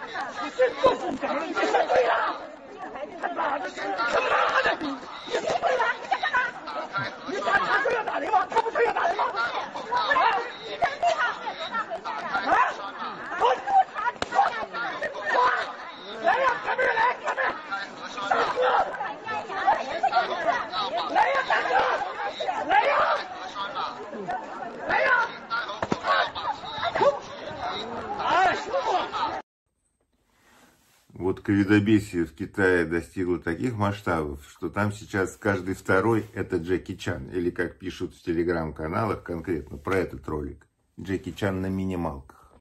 这做工长，你说对了。他妈的，他妈的，你说对了，你干嘛？你打他说要打人吗？他不说要打人吗？啊！ 你这厉害，多大回事啊？ 啊！我来呀，哥们儿来，哥们儿，大哥，来呀，大哥，来呀，来呀，哎，师傅。 Вот ковидобесие в Китае достигло таких масштабов, что там сейчас каждый второй это Джеки Чан. Или, как пишут в телеграм-каналах конкретно про этот ролик, Джеки Чан на минималках.